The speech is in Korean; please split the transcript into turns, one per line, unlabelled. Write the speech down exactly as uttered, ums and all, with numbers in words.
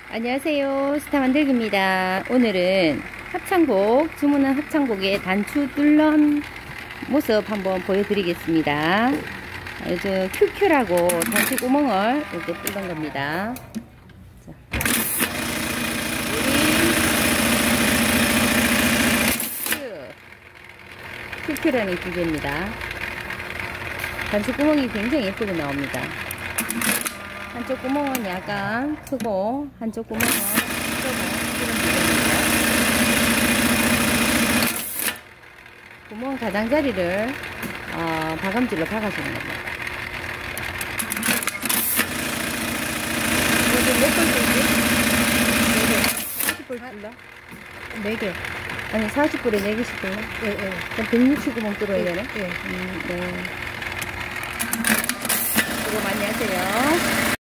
안녕하세요. 스타 만들기입니다. 오늘은 합창곡, 주문한 합창곡의 단추 뚫는 모습 한번 보여드리겠습니다. 요즘 큐큐라고 단추 구멍을 이렇게 뚫는 겁니다. 자. 큐. 큐큐라는 기계입니다. 단추 구멍이 굉장히 예쁘게 나옵니다. 한쪽 구멍은 약간 크고 한쪽 구멍은 크고 이런 구멍입니다. 구멍 가장자리를 어, 바감질로 박아주는 겁니다. 이거 몇 볼 뚫지? 사십 볼 뚫나? 네 개. 아니 사십 볼에 네 개씩 뚫나? 예, 예. 그럼 백육십 구멍 뚫어야 되네? 예. 음, 네. 수고 많이 하세요.